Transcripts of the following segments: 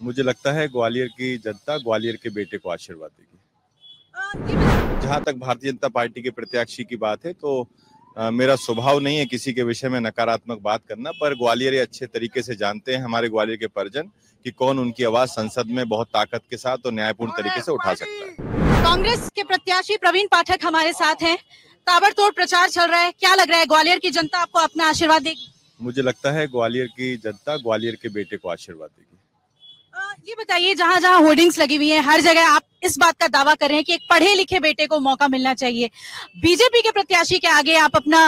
मुझे लगता है ग्वालियर की जनता ग्वालियर के बेटे को आशीर्वाद देगी। जहां तक भारतीय जनता पार्टी के प्रत्याशी की बात है तो मेरा स्वभाव नहीं है किसी के विषय में नकारात्मक बात करना, पर ग्वालियर अच्छे तरीके से जानते हैं हमारे ग्वालियर के परिजन कि कौन उनकी आवाज संसद में बहुत ताकत के साथ और न्यायपूर्ण तरीके से उठा सकता है। कांग्रेस के प्रत्याशी प्रवीण पाठक हमारे साथ हैं। ताबड़तोड़ प्रचार चल रहा है, क्या लग रहा है ग्वालियर की जनता आपको अपना आशीर्वाद देगी? मुझे लगता है ग्वालियर की जनता ग्वालियर के बेटे को आशीर्वाद देगी। ये बताइए, जहाँ जहाँ होर्डिंग्स लगी हुई हैं, हर जगह आप इस बात का दावा कर रहे हैं कि एक पढ़े लिखे बेटे को मौका मिलना चाहिए। बीजेपी के प्रत्याशी के आगे आप अपना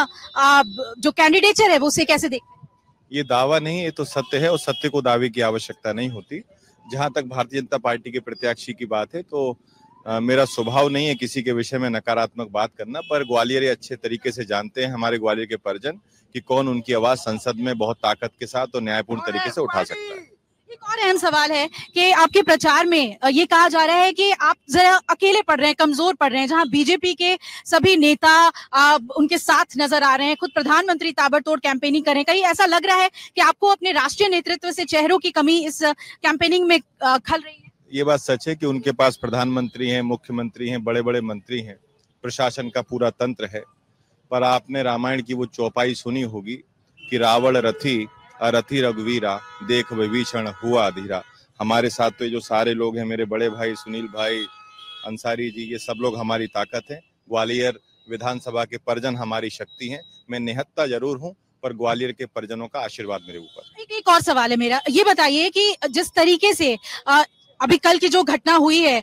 जो कैंडिडेचर है वो उसे कैसे देखते हैं? ये दावा नहीं, ये तो सत्य है और सत्य को दावे की आवश्यकता नहीं होती। जहां तक भारतीय जनता पार्टी के प्रत्याशी की बात है तो मेरा स्वभाव नहीं है किसी के विषय में नकारात्मक बात करना, पर ग्वालियर अच्छे तरीके से जानते हैं हमारे ग्वालियर के परिजन कि कौन उनकी आवाज संसद में बहुत ताकत के साथ और न्यायपूर्ण तरीके से उठा सकता है। एक और अहम सवाल है कि आपके प्रचार में ये कहा जा रहा है कि आप जरा अकेले पड़ रहे हैं, कमजोर पड़ रहे हैं, जहां बीजेपी के सभी नेता उनके साथ नजर आ रहे हैं, खुद प्रधानमंत्री ताबड़तोड़ कैंपेनिंग कर रहे हैं। कहीं ऐसा लग रहा है कि आपको अपने राष्ट्रीय नेतृत्व से चेहरों की कमी इस कैंपेनिंग में खल रही है? ये बात सच है कि उनके पास प्रधानमंत्री हैं, मुख्यमंत्री हैं, बड़े बड़े मंत्री हैं, प्रशासन का पूरा तंत्र है, पर आपने रामायण की वो चौपाई सुनी होगी कि रावण रथी अरथी रघुवीरा देख विभीषण हुआ अधीरा। हमारे साथ तो ये जो सारे लोग हैं, मेरे बड़े भाई सुनील भाई अंसारी जी, ये सब लोग हमारी ताकत है। ग्वालियर विधानसभा के परिजन हमारी शक्ति हैं। मैं निहत्ता जरूर हूं, पर ग्वालियर के परिजनों का आशीर्वाद मेरे ऊपर। एक और सवाल है मेरा, ये बताइए कि जिस तरीके से अभी कल की जो घटना हुई है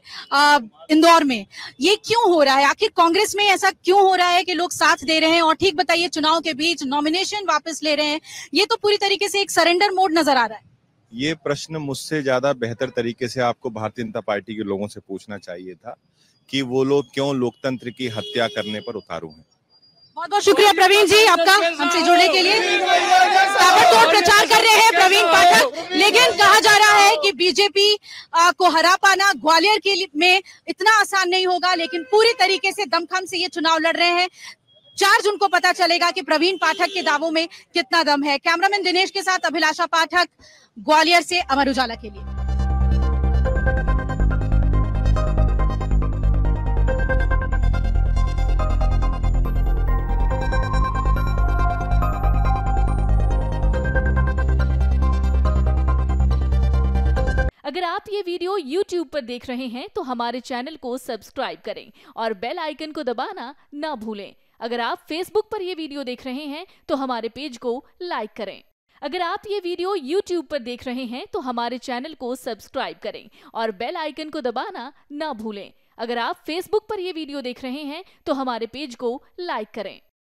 इंदौर में, ये क्यों हो रहा है? आखिर कांग्रेस में ऐसा क्यों हो रहा है कि लोग साथ दे रहे हैं और ठीक बताइए चुनाव के बीच नॉमिनेशन वापस ले रहे हैं? ये तो पूरी तरीके से एक सरेंडर मोड नजर आ रहा है। ये प्रश्न मुझसे ज्यादा बेहतर तरीके से आपको भारतीय जनता पार्टी के लोगों से पूछना चाहिए था कि वो लोग क्यों लोकतंत्र की हत्या करने पर उतारू हैं। बहुत बहुत शुक्रिया प्रवीण जी आपका हमसे जुड़ने के लिए। ताबड़तोड़ प्रचार कर रहे हैं प्रवीण पाठक, लेकिन कहा जा रहा है कि बीजेपी को हरा पाना ग्वालियर के में इतना आसान नहीं होगा, लेकिन पूरी तरीके से दमखम से ये चुनाव लड़ रहे हैं। 4 जून को पता चलेगा कि प्रवीण पाठक के दावों में कितना दम है। कैमरामैन दिनेश के साथ अभिलाषा पाठक, ग्वालियर से अमर उजाला के लिए। अगर आप ये वीडियो YouTube पर देख रहे हैं तो हमारे चैनल को सब्सक्राइब करें और बेल आइकन को दबाना ना भूलें। अगर आप Facebook पर ये वीडियो देख रहे हैं तो हमारे पेज को लाइक करें। अगर आप ये वीडियो YouTube पर देख रहे हैं तो हमारे चैनल को सब्सक्राइब करें और बेल आइकन को दबाना ना भूलें। अगर आप Facebook पर ये वीडियो देख रहे हैं तो हमारे पेज को लाइक करें।